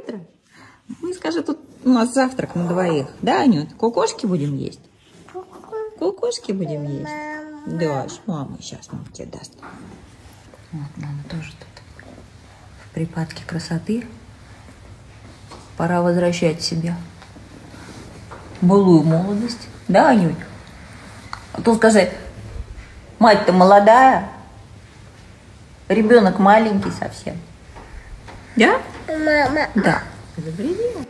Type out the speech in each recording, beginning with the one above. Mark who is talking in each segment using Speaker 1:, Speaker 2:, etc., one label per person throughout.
Speaker 1: утро. Ну, скажи, тут у нас завтрак на двоих. Да, Анют? Кукушки будем есть? Кукушки будем есть? Да, с мамой. Сейчас мама тебе даст. Вот, мама тоже тут в припадке красоты. Пора возвращать себе былую молодость. Да, Анют? А то скажи, мать-то молодая, ребенок маленький совсем. Да?
Speaker 2: Мама.
Speaker 1: Да. Привет.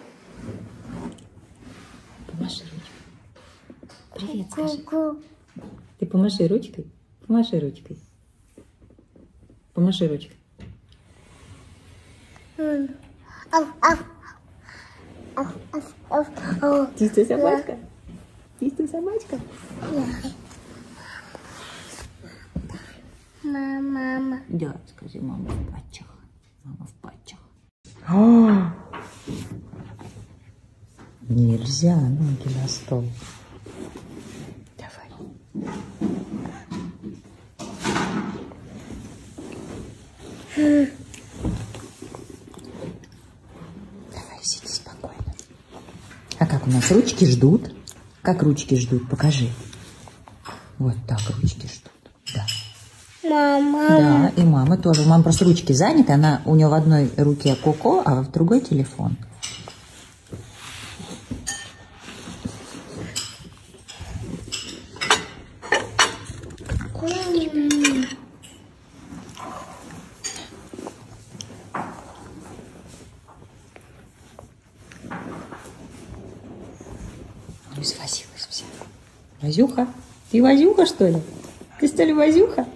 Speaker 1: Помаши ручкой. Привет, скажи. Ты помаши ручкой. Помаши ручкой. Помаши ручкой. Чистая собачка? Чистая собачка?
Speaker 2: Мама.
Speaker 1: Да, скажи, мама в патчах. Мама в патчах. Нельзя ноги на стол. Давай. Давай, сиди спокойно. А как у нас ручки ждут? Как ручки ждут? Покажи. Вот так ручки ждут. Да.
Speaker 2: Мама.
Speaker 1: Да, и мама тоже. У мамы просто ручки заняты. Она, у нее в одной руке Коко, а в другой телефон. Извозилась вся. Вазюха? Ты Вазюха, что ли? Ты, что ли, Вазюха?